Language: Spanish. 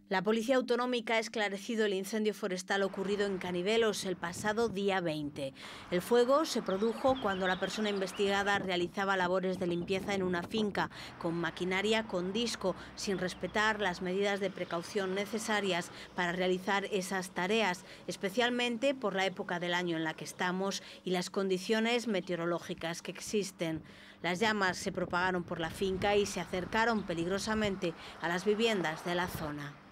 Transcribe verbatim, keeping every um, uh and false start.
La Policía Autonómica ha esclarecido el incendio forestal ocurrido en Canivelos el pasado día veinte. El fuego se produjo cuando la persona investigada realizaba labores de limpieza en una finca con maquinaria con disco, sin respetar las medidas de precaución necesarias para realizar esas tareas, especialmente por la época del año en la que estamos y las condiciones meteorológicas que existen. Las llamas se propagaron por la finca y se acercaron peligrosamente a las viviendas de la zona.